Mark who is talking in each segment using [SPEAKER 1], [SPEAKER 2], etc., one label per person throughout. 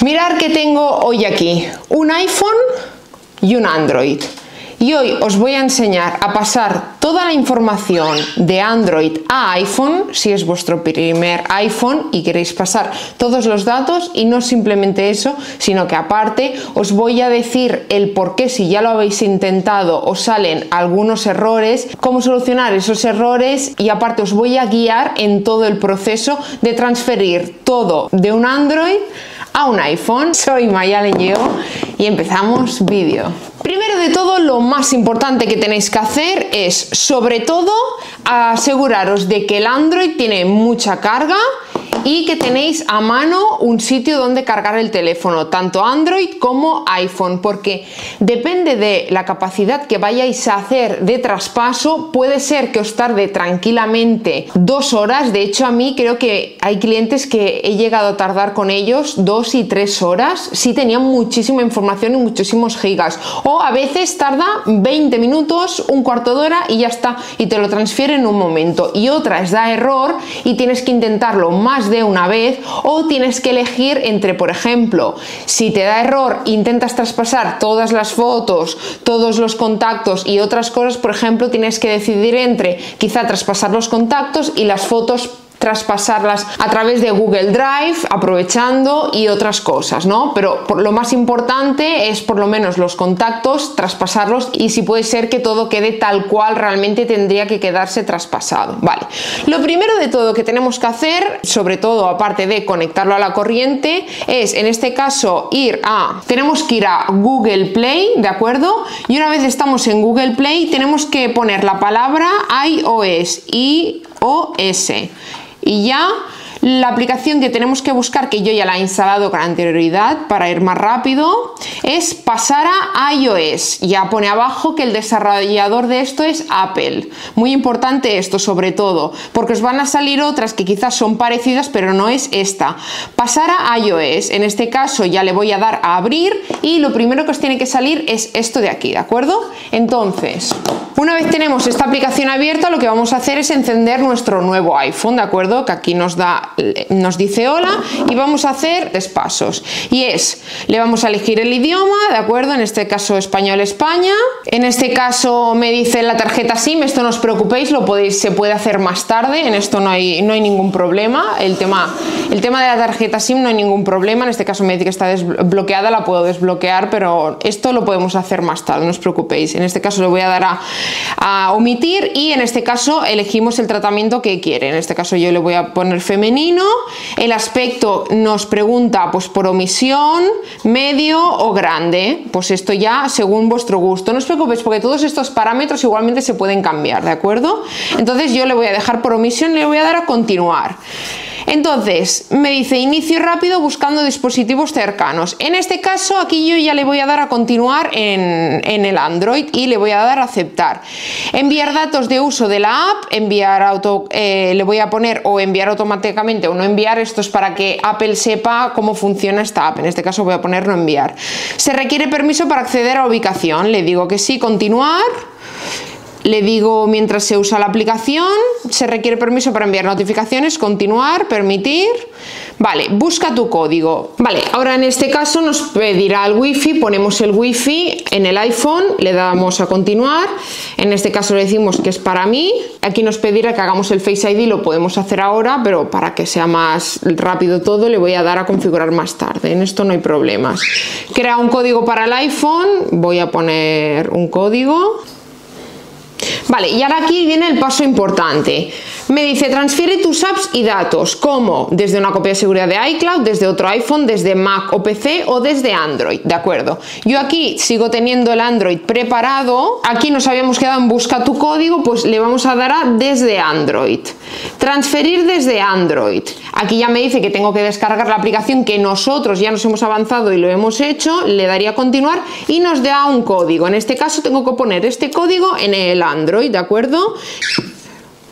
[SPEAKER 1] Mirad que tengo hoy aquí un iPhone y un Android. Y hoy os voy a enseñar a pasar toda la información de Android a iPhone, si es vuestro primer iPhone y queréis pasar todos los datos, y no simplemente eso, sino que aparte os voy a decir el por qué, si ya lo habéis intentado, os salen algunos errores, cómo solucionar esos errores, y aparte os voy a guiar en todo el proceso de transferir todo de un Android a un iPhone. Soy Mayalen Lleó y empezamos vídeo. Primero de todo, lo más importante que tenéis que hacer es, sobre todo, aseguraros de que el Android tiene mucha carga y que tenéis a mano un sitio donde cargar el teléfono, tanto Android como iPhone, porque depende de la capacidad que vayáis a hacer de traspaso, puede ser que os tarde tranquilamente 2 horas. De hecho, a mí creo que hay clientes que he llegado a tardar con ellos 2 y 3 horas si tenían muchísima información y muchísimos gigas, o a veces tarda 20 minutos, un cuarto de hora y ya está, y te lo transfiere en un momento. Y otras da error y tienes que intentarlo más de una vez, o tienes que elegir entre, por ejemplo, si te da error, intentas traspasar todas las fotos, todos los contactos y otras cosas. Por ejemplo, tienes que decidir entre quizá traspasar los contactos y las fotos traspasarlas a través de Google Drive, aprovechando, y otras cosas, ¿no? Pero lo más importante es por lo menos los contactos, traspasarlos, y si puede ser que todo quede tal cual realmente tendría que quedarse traspasado. Vale, lo primero de todo que tenemos que hacer, sobre todo aparte de conectarlo a la corriente, es en este caso tenemos que ir a Google Play, ¿de acuerdo? Y una vez estamos en Google Play tenemos que poner la palabra iOS, y ya la aplicación que tenemos que buscar, que yo ya la he instalado con anterioridad para ir más rápido, es pasar a iOS. Ya pone abajo que el desarrollador de esto es Apple. Muy importante esto, sobre todo, porque os van a salir otras que quizás son parecidas, pero no es esta. Pasar a iOS. En este caso ya le voy a dar a abrir y lo primero que os tiene que salir es esto de aquí, ¿de acuerdo? Entonces, una vez tenemos esta aplicación abierta, lo que vamos a hacer es encender nuestro nuevo iPhone, ¿de acuerdo? Que aquí nos dice hola, y vamos a hacer 3 pasos. Y le vamos a elegir el idioma, ¿de acuerdo? En este caso español España. En este caso me dice la tarjeta SIM, esto no os preocupéis, se puede hacer más tarde, en esto no hay ningún problema. El tema de la tarjeta SIM no hay ningún problema. En este caso me dice que está desbloqueada, la puedo desbloquear, pero esto lo podemos hacer más tarde, no os preocupéis. En este caso le voy a dar a omitir, y en este caso elegimos el tratamiento que quiere. En este caso yo le voy a poner femenino. El aspecto nos pregunta pues por omisión, medio o grande, pues esto ya según vuestro gusto. No os preocupéis porque todos estos parámetros igualmente se pueden cambiar, ¿de acuerdo? Entonces yo le voy a dejar por omisión y le voy a dar a continuar. Entonces me dice inicio rápido buscando dispositivos cercanos. En este caso aquí yo ya le voy a dar a continuar en el Android y le voy a dar a aceptar. Enviar datos de uso de la app, le voy a poner o enviar automáticamente o no enviar. Esto es para que Apple sepa cómo funciona esta app. En este caso voy a poner no enviar. Se requiere permiso para acceder a la ubicación. Le digo que sí, continuar. Le digo mientras se usa la aplicación, se requiere permiso para enviar notificaciones, continuar, permitir. Vale, busca tu código. Vale, ahora en este caso nos pedirá el wifi, ponemos el wifi en el iPhone, le damos a continuar. En este caso le decimos que es para mí. Aquí nos pedirá que hagamos el Face ID, lo podemos hacer ahora, pero para que sea más rápido todo le voy a dar a configurar más tarde. En esto no hay problemas. Crea un código para el iPhone, voy a poner un código. Vale, y ahora aquí viene el paso importante. Me dice transfiere tus apps y datos, como desde una copia de seguridad de iCloud, desde otro iPhone, desde Mac o PC o desde Android, ¿de acuerdo? Yo aquí sigo teniendo el Android preparado. Aquí nos habíamos quedado en busca tu código, pues le vamos a dar a desde Android. Transferir desde Android. Aquí ya me dice que tengo que descargar la aplicación, que nosotros ya nos hemos avanzado y lo hemos hecho. Le daría a continuar y nos da un código. En este caso tengo que poner este código en el Android, ¿de acuerdo?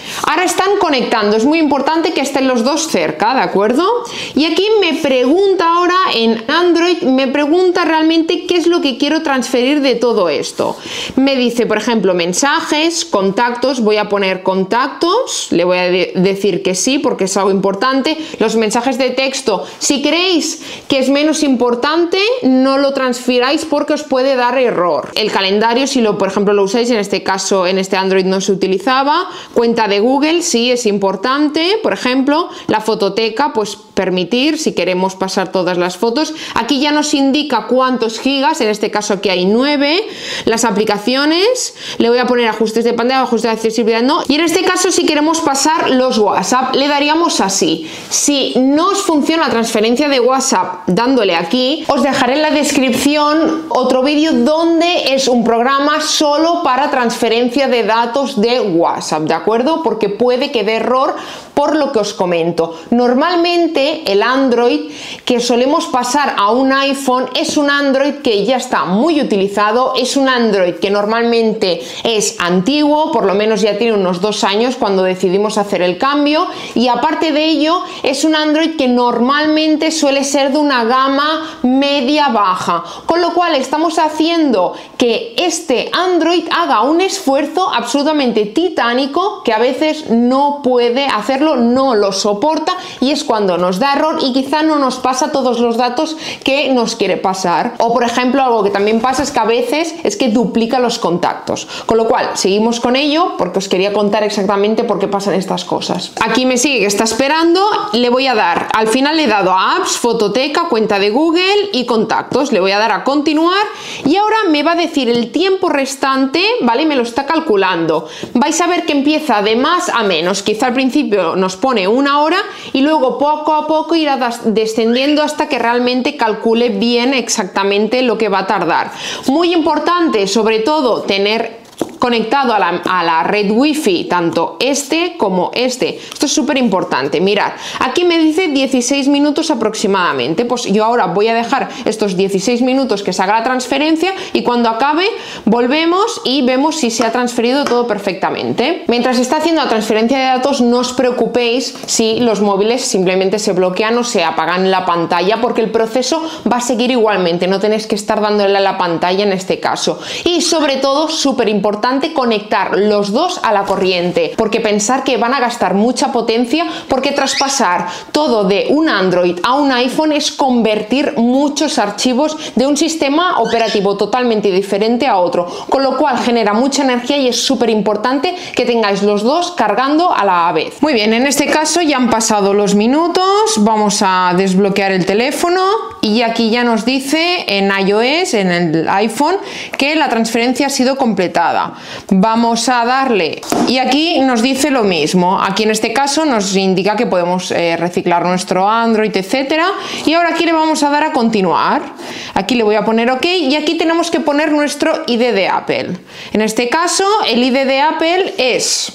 [SPEAKER 1] Ahora están conectando, es muy importante que estén los dos cerca, ¿de acuerdo? Y aquí me pregunta ahora en Android, me pregunta realmente qué es lo que quiero transferir de todo esto. Me dice, por ejemplo, mensajes, contactos, voy a poner contactos, le voy a decir que sí porque es algo importante. Los mensajes de texto, si creéis que es menos importante, no lo transfiráis porque os puede dar error. El calendario, si por ejemplo lo usáis, en este caso en este Android no se utilizaba. Cuenta de Google, sí es importante, por ejemplo. La fototeca, pues permitir si queremos pasar todas las fotos. Aquí ya nos indica cuántos gigas, en este caso aquí hay 9. Las aplicaciones, le voy a poner ajustes de pantalla, ajustes de accesibilidad no. Y en este caso si queremos pasar los WhatsApp, le daríamos así. Si no os funciona la transferencia de WhatsApp dándole aquí, os dejaré en la descripción otro vídeo donde es un programa solo para transferencia de datos de WhatsApp, ¿de acuerdo? Porque puede que dé error por lo que os comento. Normalmente el Android que solemos pasar a un iPhone es un Android que ya está muy utilizado, es un Android que normalmente es antiguo, por lo menos ya tiene unos 2 años cuando decidimos hacer el cambio, y aparte de ello es un Android que normalmente suele ser de una gama media-baja, con lo cual estamos haciendo que este Android haga un esfuerzo absolutamente titánico que a veces no puede hacerlo, no lo soporta, y es cuando nos da error y quizá no nos pasa todos los datos que nos quiere pasar. O por ejemplo, algo que también pasa es que a veces es que duplica los contactos, con lo cual seguimos con ello porque os quería contar exactamente por qué pasan estas cosas. Aquí me sigue que está esperando, le voy a dar, al final le he dado a apps, fototeca, cuenta de Google y contactos, le voy a dar a continuar y ahora me va a decir el tiempo restante, ¿vale? Me lo está calculando. Vais a ver que empieza de más a menos, quizá al principio nos pone 1 hora y luego poco a poco irá descendiendo hasta que realmente calcule bien exactamente lo que va a tardar. Muy importante, sobre todo, tener conectado a la red wifi tanto este como este. Esto es súper importante. Mirad, aquí me dice 16 minutos aproximadamente. Pues yo ahora voy a dejar estos 16 minutos que se haga la transferencia y cuando acabe volvemos y vemos si se ha transferido todo perfectamente. Mientras está haciendo la transferencia de datos, no os preocupéis si los móviles simplemente se bloquean o se apagan la pantalla, porque el proceso va a seguir igualmente. No tenéis que estar dándole a la pantalla en este caso. Y sobre todo, súper importante, conectar los dos a la corriente, porque pensar que van a gastar mucha potencia, porque traspasar todo de un Android a un iPhone es convertir muchos archivos de un sistema operativo totalmente diferente a otro, con lo cual genera mucha energía y es súper importante que tengáis los dos cargando a la vez. Muy bien, en este caso ya han pasado los minutos, vamos a desbloquear el teléfono y aquí ya nos dice en iOS, en el iPhone, que la transferencia ha sido completada. Vamos a darle y aquí nos dice lo mismo. Aquí en este caso nos indica que podemos reciclar nuestro Android, etcétera, y ahora aquí le vamos a dar a continuar. Aquí le voy a poner OK y aquí tenemos que poner nuestro ID de Apple. En este caso el ID de Apple es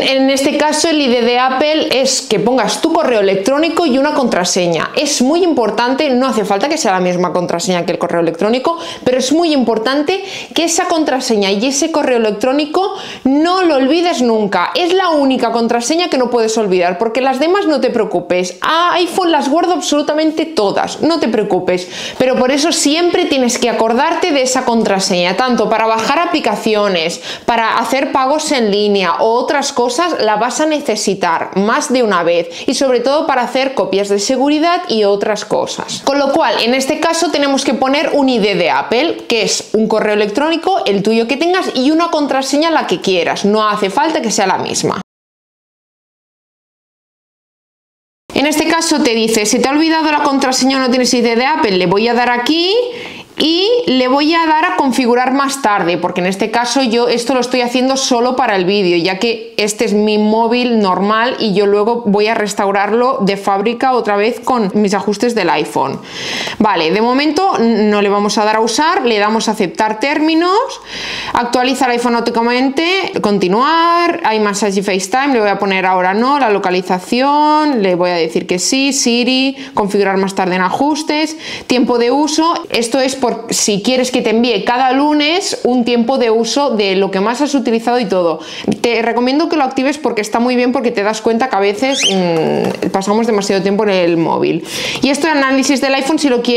[SPEAKER 1] que pongas tu correo electrónico y una contraseña. Es muy importante, no hace falta que sea la misma contraseña que el correo electrónico, pero es muy importante que esa contraseña y ese correo electrónico no lo olvides nunca. Es la única contraseña que no puedes olvidar, porque las demás no te preocupes. A iPhone las guardo absolutamente todas, no te preocupes, pero por eso siempre tienes que acordarte de esa contraseña, tanto para bajar aplicaciones, para hacer pagos en línea o otras cosas, la vas a necesitar más de una vez, y sobre todo para hacer copias de seguridad y otras cosas. Con lo cual, en este caso tenemos que poner un ID de Apple, que es un correo electrónico, el tuyo que tengas, y una contraseña la que quieras, no hace falta que sea la misma. En este caso te dice, si te ha olvidado la contraseña o no tienes ID de Apple, le voy a dar aquí y le voy a dar a configurar más tarde, porque en este caso yo esto lo estoy haciendo solo para el vídeo, ya que este es mi móvil normal y yo luego voy a restaurarlo de fábrica otra vez con mis ajustes del iPhone. Vale, de momento no le vamos a dar a usar, le damos a aceptar términos, actualiza el iPhone automáticamente, continuar, iMessage y FaceTime, le voy a poner ahora no, la localización, le voy a decir que sí, Siri, configurar más tarde en ajustes, tiempo de uso, esto es si quieres que te envíe cada lunes un tiempo de uso de lo que más has utilizado y todo. Te recomiendo que lo actives porque está muy bien, porque te das cuenta que a veces pasamos demasiado tiempo en el móvil. Y esto de análisis del iPhone,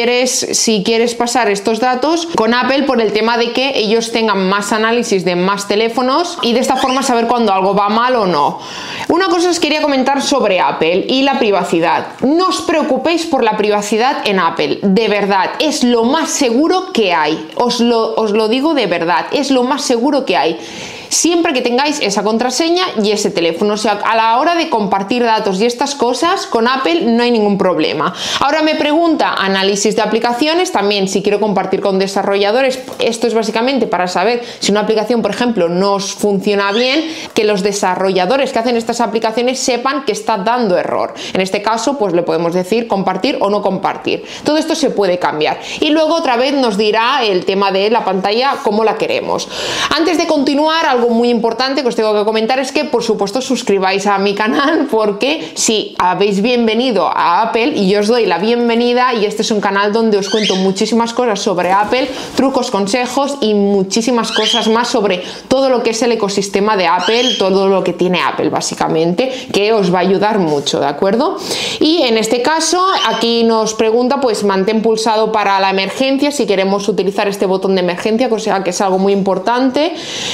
[SPEAKER 1] si quieres pasar estos datos con Apple, por el tema de que ellos tengan más análisis de más teléfonos y de esta forma saber cuando algo va mal o no. Una cosa os quería comentar sobre Apple y la privacidad. No os preocupéis por la privacidad en Apple, de verdad, es lo más seguro que hay. Os lo digo de verdad, es lo más seguro que hay. Siempre que tengáis esa contraseña y ese teléfono, o sea, a la hora de compartir datos y estas cosas, con Apple no hay ningún problema. Ahora me pregunta análisis de aplicaciones, también si quiero compartir con desarrolladores, esto es básicamente para saber si una aplicación, por ejemplo, no os funciona bien, que los desarrolladores que hacen estas aplicaciones sepan que está dando error. En este caso, pues le podemos decir compartir o no compartir. Todo esto se puede cambiar. Y luego otra vez nos dirá el tema de la pantalla, cómo la queremos. Antes de continuar, algo muy importante que os tengo que comentar es que por supuesto suscribáis a mi canal, porque si habéis bienvenido a Apple y yo os doy la bienvenida, y este es un canal donde os cuento muchísimas cosas sobre Apple, trucos, consejos y muchísimas cosas más sobre todo lo que es el ecosistema de Apple, todo lo que tiene Apple básicamente, que os va a ayudar mucho, ¿de acuerdo? Y en este caso aquí nos pregunta, pues mantén pulsado para la emergencia si queremos utilizar este botón de emergencia, o sea que es algo muy importante.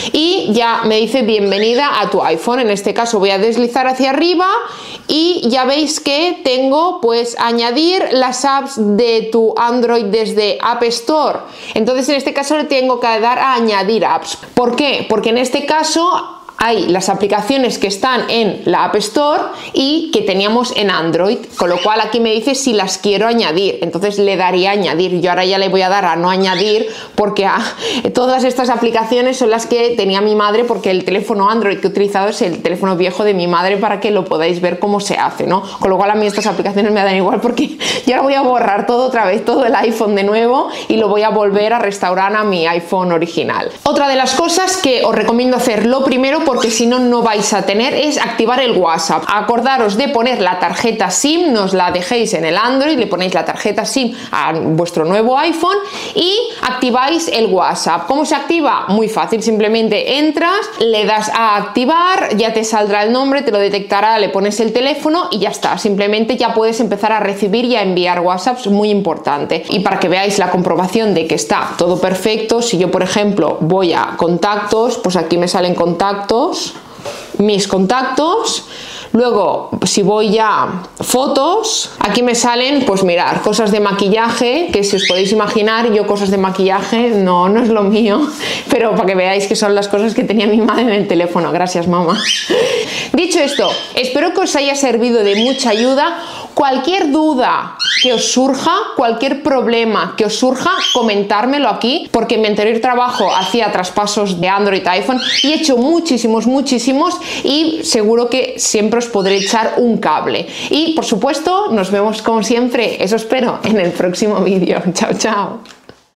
[SPEAKER 1] Y ya me dice bienvenida a tu iPhone. En este caso voy a deslizar hacia arriba y ya veis que tengo pues añadir las apps de tu Android desde App Store. Entonces en este caso le tengo que dar a añadir apps. ¿Por qué? Porque en este caso hay las aplicaciones que están en la App Store y que teníamos en Android, con lo cual aquí me dice si las quiero añadir, entonces le daría a añadir. Yo ahora ya le voy a dar a no añadir, porque todas estas aplicaciones son las que tenía mi madre, porque el teléfono Android que he utilizado es el teléfono viejo de mi madre, para que lo podáis ver cómo se hace, ¿no? Con lo cual a mí estas aplicaciones me dan igual, porque yo ahora voy a borrar todo otra vez, todo el iPhone de nuevo, y lo voy a volver a restaurar a mi iPhone original. Otra de las cosas que os recomiendo hacer, lo primero, porque si no, no vais a tener, es activar el WhatsApp. Acordaros de poner la tarjeta SIM, no os la dejéis en el Android, le ponéis la tarjeta SIM a vuestro nuevo iPhone y activáis el WhatsApp. ¿Cómo se activa? Muy fácil, simplemente entras, le das a activar, ya te saldrá el nombre, te lo detectará, le pones el teléfono y ya está. Simplemente ya puedes empezar a recibir y a enviar WhatsApps, muy importante. Y para que veáis la comprobación de que está todo perfecto, si yo por ejemplo voy a contactos, pues aquí me salen contactos, mis contactos. Luego, si voy ya fotos, aquí me salen, pues mirar, cosas de maquillaje, que si os podéis imaginar, yo cosas de maquillaje no es lo mío, pero para que veáis que son las cosas que tenía mi madre en el teléfono. Gracias, mamá. Dicho esto, espero que os haya servido de mucha ayuda. Cualquier duda que os surja, cualquier problema que os surja, comentármelo aquí, porque en mi anterior trabajo hacía traspasos de Android a iPhone y he hecho muchísimos y seguro que siempre os podré echar un cable. Y por supuesto, nos vemos como siempre, eso espero, en el próximo vídeo. Chao, chao.